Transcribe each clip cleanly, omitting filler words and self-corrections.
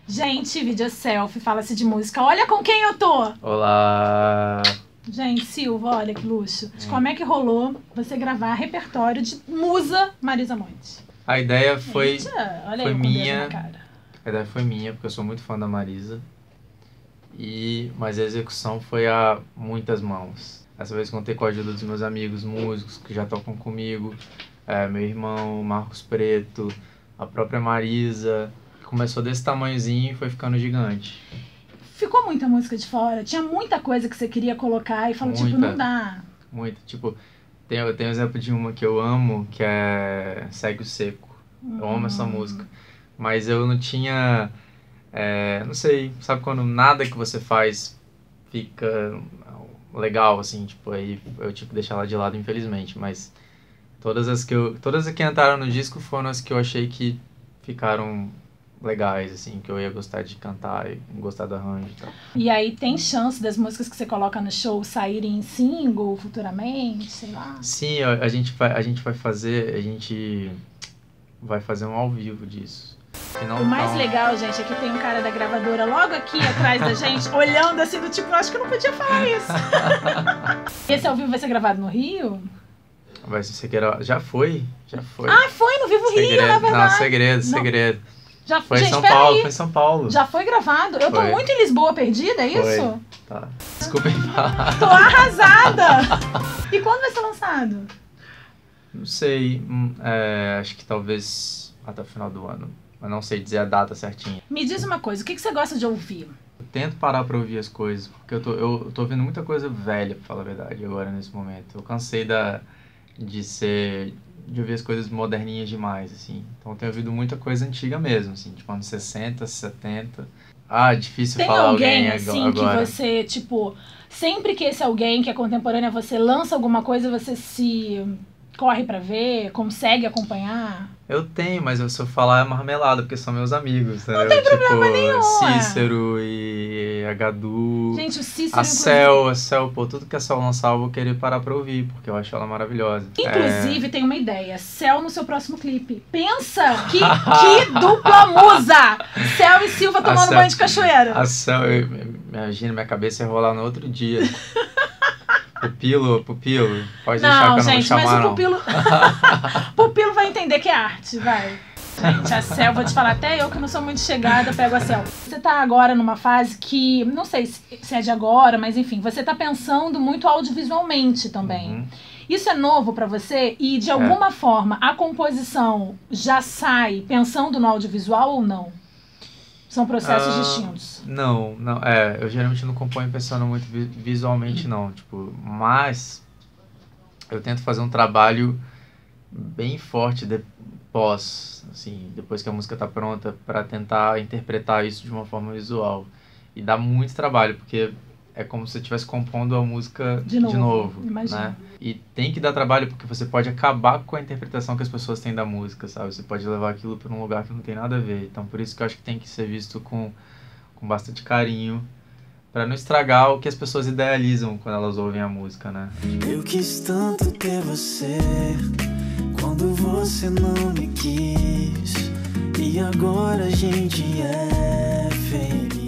Gente, vídeo selfie, fala-se de música. Olha com quem eu tô! Olá! Gente, Silva, olha que luxo. Como é que rolou você gravar repertório de musa Marisa Monte? A ideia foi, Eita, olha foi aí, minha. na cara. A ideia foi minha, porque eu sou muito fã da Marisa. Mas a execução foi a muitas mãos. Dessa vez contei com a ajuda dos meus amigos músicos que já tocam comigo. Meu irmão, Marcos Preto, a própria Marisa. Começou desse tamanhozinho e foi ficando gigante. Ficou muita música de fora? Tinha muita coisa que você queria colocar e falou, tipo, não dá. Muita. Tipo, tem um exemplo de uma que eu amo, que é Segue o Seco. Eu amo essa música. Mas eu não tinha... não sei, sabe quando nada que você faz fica legal, assim, tipo, aí eu tive que deixar ela de lado, infelizmente. Mas todas as que entraram no disco foram as que eu achei que ficaram legais, assim, que eu ia gostar de cantar e gostar do arranjo e tal. E aí tem chance das músicas que você coloca no show saírem em single futuramente, sei lá? Sim, a gente vai fazer um ao vivo disso. O mais legal, gente, é que tem um cara da gravadora logo aqui atrás da gente, olhando assim do tipo, eu acho que eu não podia falar isso. Esse ao vivo vai ser gravado no Rio? Vai ser segredo. Já foi. Ah, foi no Vivo Rio, na verdade. Não, segredo. Já foi gente, foi em São Paulo. Já foi gravado? Eu tô muito em Lisboa perdida, é isso? Tá. Desculpem falar. Tô arrasada! E quando vai ser lançado? Não sei. Acho que talvez até o final do ano. Mas não sei dizer a data certinha. Me diz uma coisa, o que você gosta de ouvir? Eu tento parar pra ouvir as coisas, porque eu tô ouvindo muita coisa velha, pra falar a verdade, agora nesse momento. Eu cansei de ouvir as coisas moderninhas demais, assim. Então eu tenho ouvido muita coisa antiga mesmo, assim, tipo anos 60, 70. Difícil tem falar alguém assim, agora. Que você, tipo, sempre que esse alguém que é contemporâneo a você lança alguma coisa, você se corre pra ver, consegue acompanhar? Eu tenho, mas se eu falar é marmelada, porque são meus amigos, entendeu? Não tem problema nenhum. Cícero e a Gadu. Gente, o Cícero, a Cel, pô, tudo que a Cel lançar eu vou querer parar pra ouvir, porque eu acho ela maravilhosa. Inclusive, tem uma ideia, Cel no seu próximo clipe. Pensa que dupla musa! Cel e Silva tomando banho de cachoeira. A Cel, imagina, minha cabeça ia rolar no outro dia. Pupilo, pode deixar que eu não vou chamar, mas o Pupilo vai entender que é arte, vai. Gente, a Cel, vou te falar, até eu que não sou muito chegada, pego a Cel. Você tá agora numa fase que, não sei se é de agora, mas enfim, você tá pensando muito audiovisualmente também. Isso é novo pra você? E de alguma forma, a composição já sai pensando no audiovisual ou não? São processos distintos. Não. Eu geralmente não componho pensando muito visualmente, não. Tipo, mas eu tento fazer um trabalho bem forte depois que a música tá pronta, para tentar interpretar isso de uma forma visual. E dá muito trabalho, porque é como se você estivesse compondo a música de novo, né? E tem que dar trabalho porque você pode acabar com a interpretação que as pessoas têm da música, sabe? Você pode levar aquilo para um lugar que não tem nada a ver. Então, por isso que eu acho que tem que ser visto com bastante carinho, para não estragar o que as pessoas idealizam quando elas ouvem a música, né? Eu quis tanto ter você quando você não me quis, e agora a gente é feliz.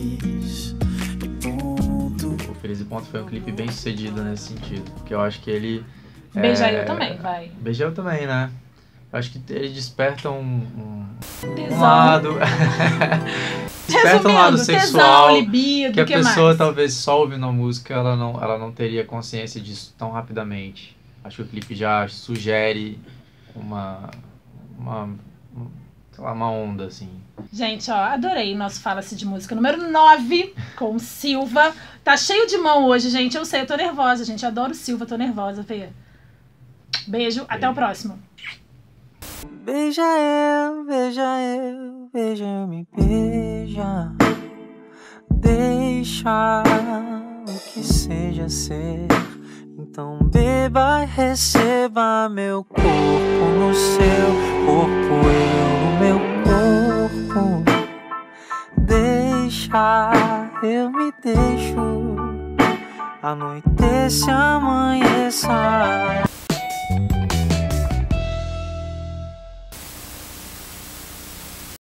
O Feliz e Ponto foi um clipe bem sucedido nesse sentido, porque eu acho que ele... Beija Eu também, vai. Beija Eu também, né? Eu acho que ele desperta um lado... desperta um lado sexual, tesão, libido, que a pessoa talvez só ouvindo a música, ela não teria consciência disso tão rapidamente. Acho que o clipe já sugere uma onda, assim. Gente, ó, adorei o nosso Fala-se de Música número 9 com o Silva. Tá cheio de mão hoje, gente. Eu sei, eu tô nervosa, gente. Adoro o Silva, tô nervosa, Fê. Beijo, até o próximo. Beija eu, me beija. Deixa o que seja ser. Então beba e receba meu corpo no